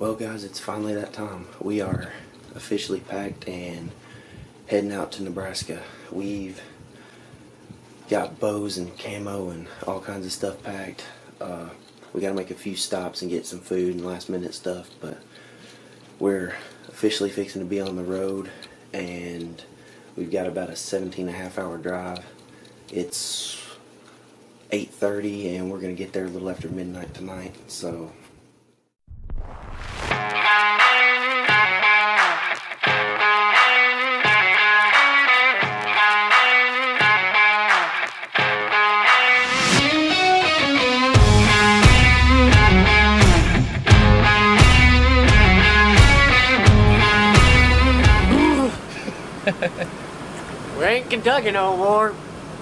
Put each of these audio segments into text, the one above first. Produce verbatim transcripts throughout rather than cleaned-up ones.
Well guys, it's finally that time. We are officially packed and heading out to Nebraska. We've got bows and camo and all kinds of stuff packed. Uh, we got to make a few stops and get some food and last minute stuff, but we're officially fixing to be on the road, and we've got about a seventeen and a half hour drive. It's eight thirty and we're going to get there a little after midnight tonight, so we ain't Kentucky no more.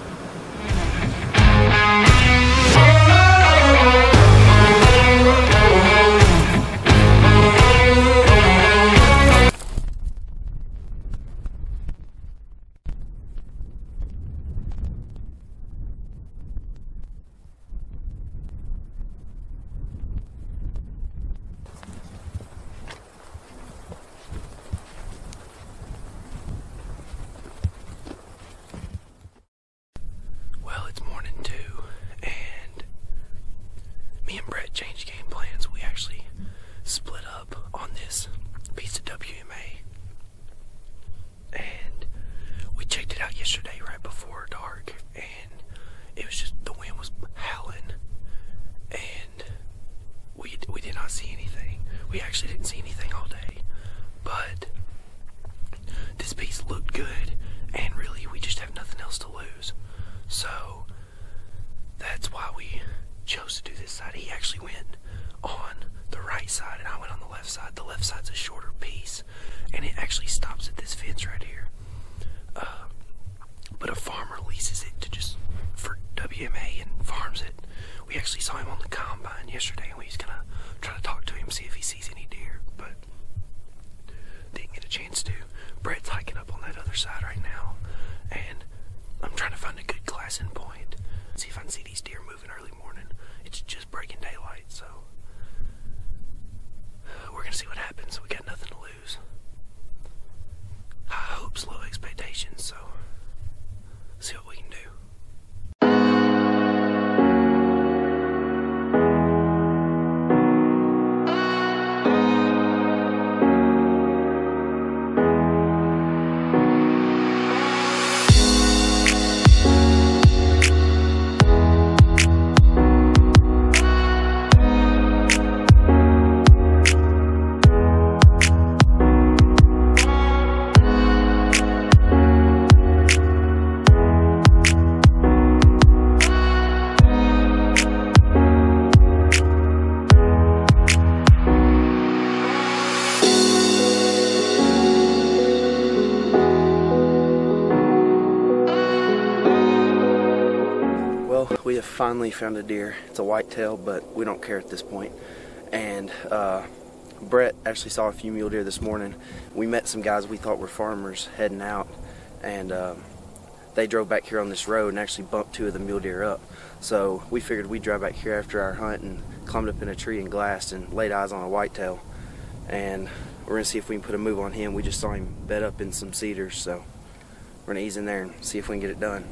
changed game plans. We actually split up on this piece of W M A, and we checked it out yesterday right before dark, and it was just, the wind was howling, and we we did not see anything. We actually didn't see anything all day, but this piece looked good, and really we just have nothing else to lose, so that's why we chose to do this side. He actually went on the right side and I went on the left side. The left side's a shorter piece and it actually stops at this fence right here. Uh, but a farmer leases it to just for W M A and farms it. We actually saw him on the combine yesterday and we was gonna try to talk to him, see if he sees any deer, but didn't get a chance to. Brett's hiking up on that other side right now, and I'm trying to find a good glassing point, see if I can see these deer moving early morning. It's just breaking daylight, so we're gonna see what happens. We got nothing to lose. High hopes, low expectations, so see what we can do. We have finally found a deer. It's a whitetail, but we don't care at this point. And uh, Brett actually saw a few mule deer this morning. We met some guys we thought were farmers heading out, and uh, they drove back here on this road and actually bumped two of the mule deer up. So we figured we'd drive back here after our hunt and climbed up in a tree and glassed and laid eyes on a whitetail. And we're gonna see if we can put a move on him. We just saw him bed up in some cedars, so we're gonna ease in there and see if we can get it done.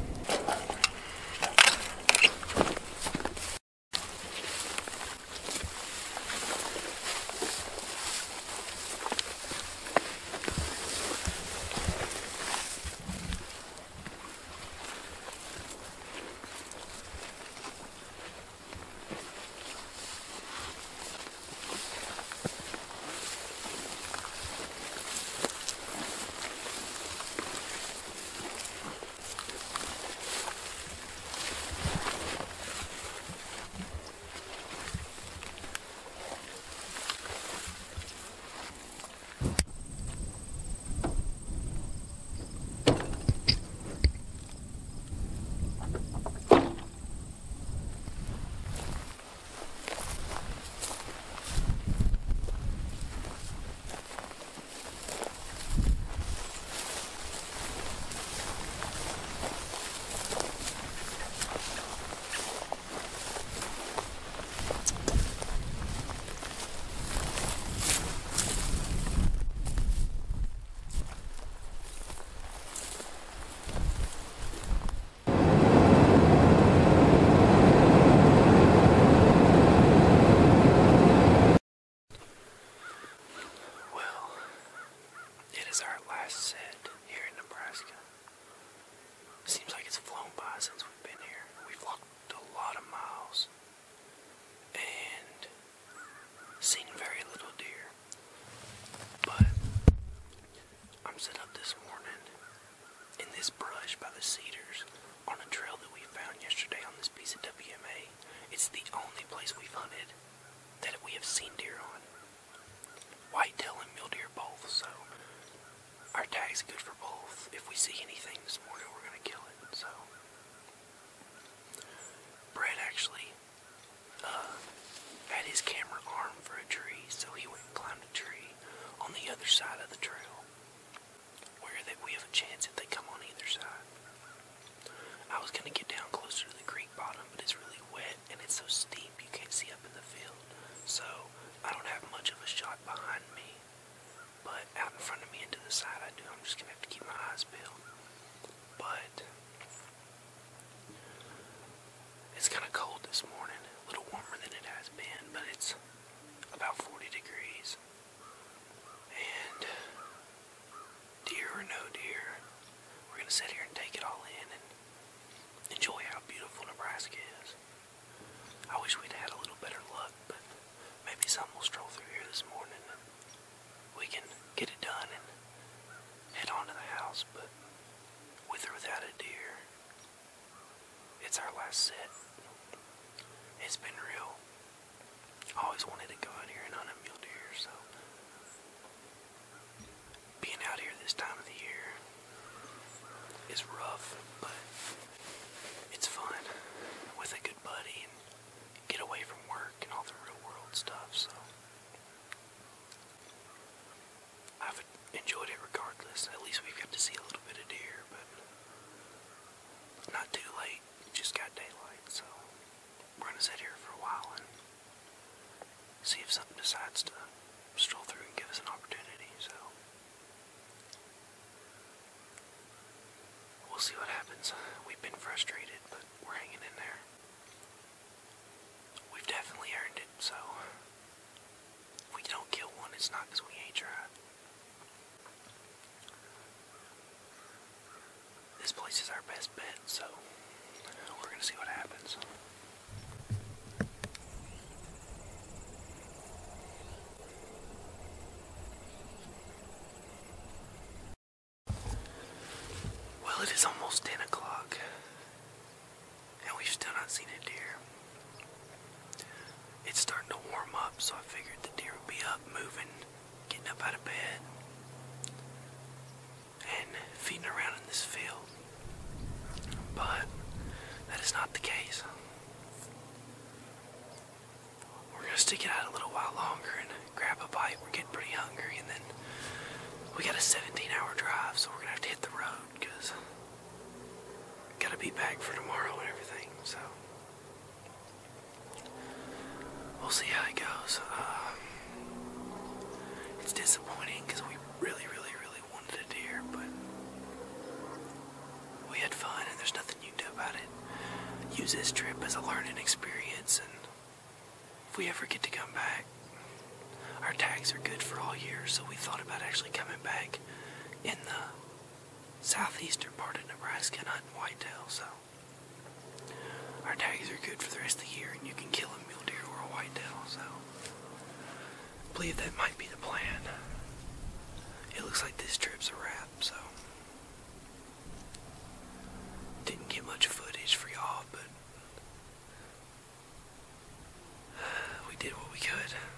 it's good for both. If we see anything this morning, we're gonna kill it. So, Brett actually uh, had his camera armed for a tree, so he went and climbed a tree on the other side of the trail, where that we have a chance if they come on either side. I was gonna get down closer to the creek bottom, but it's really wet and it's so steep you can't see up in the field. So I don't have much of a shot behind me, but out in front of me and to the side I do. I'm just gonna have to keep my eyes peeled. But it's kind of cold this morning, a little warmer than it has been, but it's about forty degrees. And deer or no deer, we're gonna sit here and take it all in and enjoy how beautiful Nebraska is. I wish we'd had a little better luck, but maybe some will stroll through here this morning and we can get it done and head on to the house. But with or without a deer, it's our last set. It's been real. I always wanted to go out here and hunt a mule deer, so being out here this time of the year is rough, but it's fun with a good buddy and get away from work and all the real world stuff. So I've enjoyed it regardless. At least we've got to see a little bit of deer, but not too late. It just got daylight, so we're gonna sit here for a while and see if something decides to stroll through and give us an opportunity. So we'll see what happens. We've been frustrated, but we're hanging in there. We've definitely earned it, so if we don't kill one, it's not because we ain't tried. This place is our best bet, so we're gonna see what happens. Well, it is almost ten o'clock, and we've still not seen a deer. It's starting to warm up, so I figured the deer would be up, moving, getting up out of bed, and feeding around in this field. But that is not the case. We're gonna stick it out a little while longer and grab a bite. We're getting pretty hungry, and then we got a seventeen hour drive, so we're gonna have to hit the road because gotta be back for tomorrow and everything. So we'll see how it goes. Uh, it's disappointing because we really, really, really wanted a deer, but we had fun and there's nothing you can do about it. Use this trip as a learning experience, and if we ever get to come back, our tags are good for all year, so we thought about actually coming back in the southeastern part of Nebraska and hunting whitetail. So our tags are good for the rest of the year, and you can kill a mule deer or a whitetail. So I believe that might be the plan. It looks like this trip's a wrap, so didn't get much footage for y'all, but we did what we could.